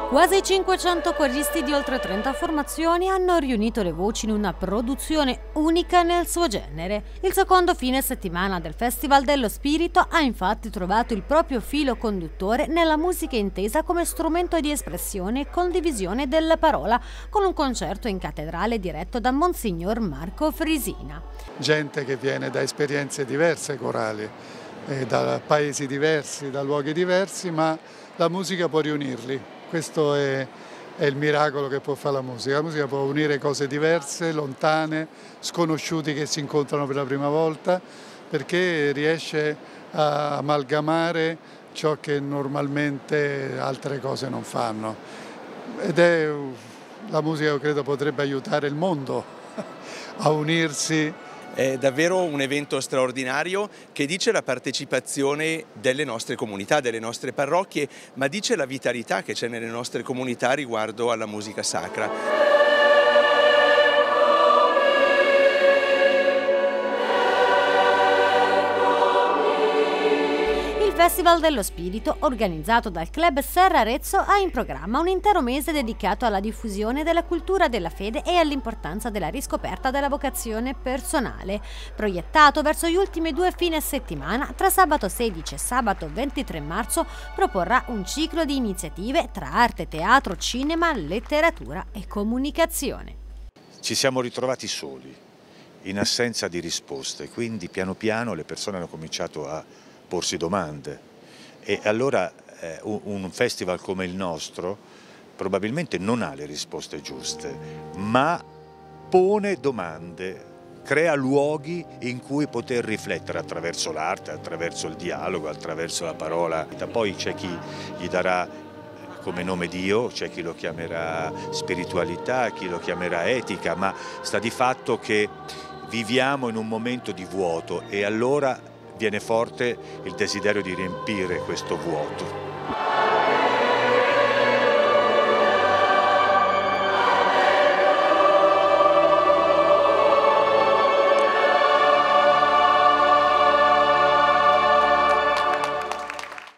Quasi 500 coristi di oltre 30 formazioni hanno riunito le voci in una produzione unica nel suo genere. Il secondo fine settimana del Festival dello Spirito ha infatti trovato il proprio filo conduttore nella musica intesa come strumento di espressione e condivisione della parola, con un concerto in cattedrale diretto da Monsignor Marco Frisina. Gente che viene da esperienze diverse corali, da paesi diversi, da luoghi diversi, ma la musica può riunirli. Questo è il miracolo che può fare la musica. La musica può unire cose diverse, lontane, sconosciuti che si incontrano per la prima volta, perché riesce a amalgamare ciò che normalmente altre cose non fanno. La musica, io credo, potrebbe aiutare il mondo a unirsi. È davvero un evento straordinario che dice la partecipazione delle nostre comunità, delle nostre parrocchie, ma dice la vitalità che c'è nelle nostre comunità riguardo alla musica sacra. Il Festival dello Spirito, organizzato dal Club Serra Arezzo, ha in programma un intero mese dedicato alla diffusione della cultura della fede e all'importanza della riscoperta della vocazione personale. Proiettato verso gli ultimi 2 fine settimana, tra sabato 16 e sabato 23 marzo, proporrà un ciclo di iniziative tra arte, teatro, cinema, letteratura e comunicazione. Ci siamo ritrovati soli, in assenza di risposte, quindi piano piano le persone hanno cominciato a porsi domande e allora un festival come il nostro probabilmente non ha le risposte giuste, ma pone domande, crea luoghi in cui poter riflettere attraverso l'arte, attraverso il dialogo, attraverso la parola. Poi c'è chi gli darà come nome Dio, c'è chi lo chiamerà spiritualità, chi lo chiamerà etica, ma sta di fatto che viviamo in un momento di vuoto e allora viene forte il desiderio di riempire questo vuoto.